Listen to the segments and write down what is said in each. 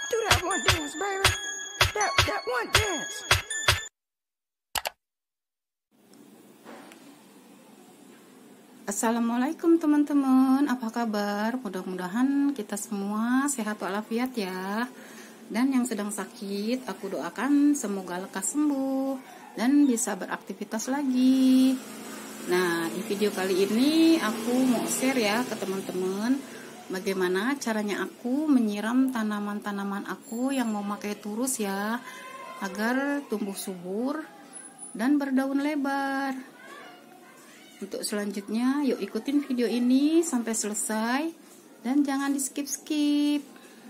Do that one dance, baby. That one dance. Assalamualaikum teman-teman, apa kabar? Mudah-mudahan kita semua sehat walafiat ya. Dan yang sedang sakit, aku doakan semoga lekas sembuh dan bisa beraktivitas lagi. Nah, di video kali ini aku mau share ya ke teman-teman bagaimana caranya aku menyiram tanaman-tanaman aku yang mau pakai turus ya, agar tumbuh subur dan berdaun lebar. Untuk selanjutnya, yuk ikutin video ini sampai selesai dan jangan di skip-skip.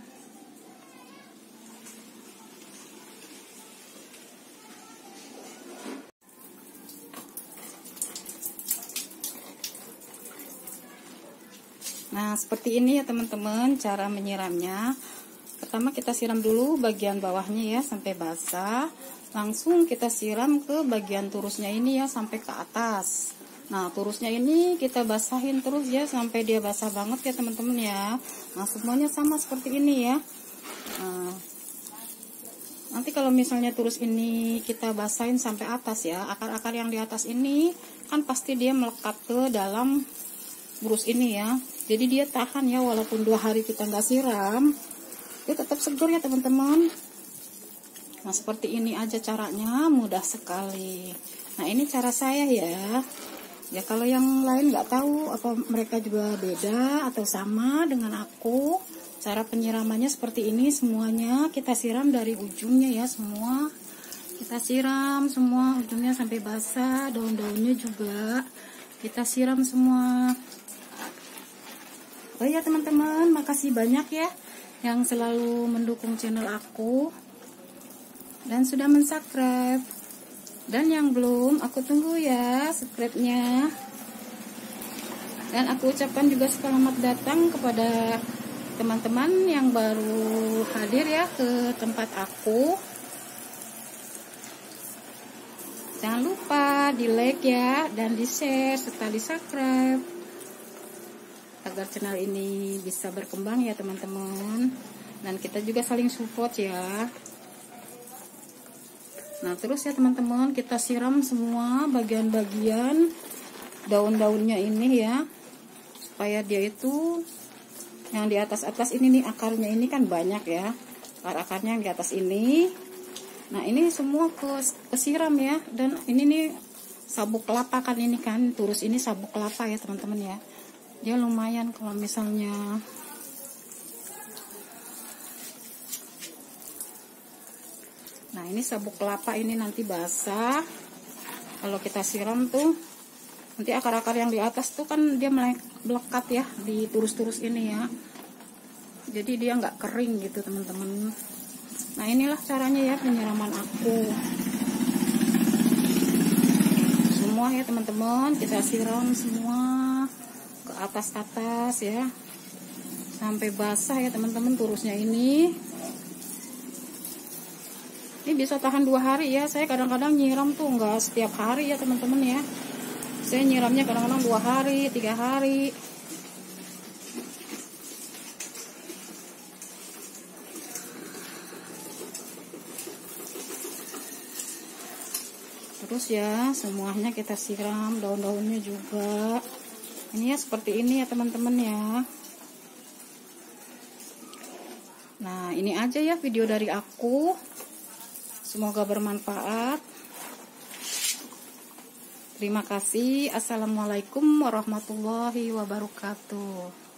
Nah, seperti ini ya teman-teman cara menyiramnya. Pertama kita siram dulu bagian bawahnya ya sampai basah. Langsung kita siram ke bagian turusnya ini ya sampai ke atas. Nah, turusnya ini kita basahin terus ya sampai dia basah banget ya teman-teman ya. Nah, semuanya sama seperti ini ya. Nah, nanti kalau misalnya turus ini kita basahin sampai atas ya, akar-akar yang di atas ini kan pasti dia melekat ke dalam burus ini ya. Jadi dia tahan ya, walaupun 2 hari kita nggak siram, dia tetap segar ya teman-teman. Nah, seperti ini aja caranya, mudah sekali. Nah, ini cara saya ya. Ya kalau yang lain nggak tahu apa mereka juga beda atau sama dengan aku, cara penyiramannya seperti ini. Semuanya kita siram dari ujungnya ya, semua kita siram semua ujungnya sampai basah. Daun-daunnya juga kita siram semua. Oh ya teman-teman, makasih banyak ya yang selalu mendukung channel aku dan sudah mensubscribe. Dan yang belum, aku tunggu ya subscribe-nya. Dan aku ucapkan juga selamat datang kepada teman-teman yang baru hadir ya ke tempat aku. Jangan lupa di like ya, dan di share serta di subscribe agar channel ini bisa berkembang ya teman-teman. Dan kita juga saling support ya. Nah, terus ya teman-teman, kita siram semua bagian-bagian daun-daunnya ini ya, supaya dia itu yang di atas-atas ini nih, akarnya ini kan banyak ya, akar-akarnya yang di atas ini. Nah, ini semua kesiram ya. Dan ini nih sabuk kelapa kan, ini kan turus ini sabuk kelapa ya teman-teman ya. Dia lumayan kalau misalnya nah, ini sabuk kelapa ini nanti basah. Kalau kita siram tuh, nanti akar-akar yang di atas tuh kan dia melekat ya di turus-turus ini ya. Jadi dia nggak kering gitu teman-teman. Nah, inilah caranya ya penyiraman aku. Semua ya teman-teman, kita siram semua ke atas-atas ya. Sampai basah ya teman-teman turusnya ini. Ini bisa tahan 2 hari ya. Saya kadang-kadang nyiram tuh nggak setiap hari ya teman-teman ya. Saya nyiramnya kadang-kadang 2 hari, 3 hari. Terus ya semuanya kita siram, daun-daunnya juga. Ini ya seperti ini ya teman-teman ya. Nah, ini aja ya video dari aku. Semoga bermanfaat. Terima kasih. Assalamualaikum warahmatullahi wabarakatuh.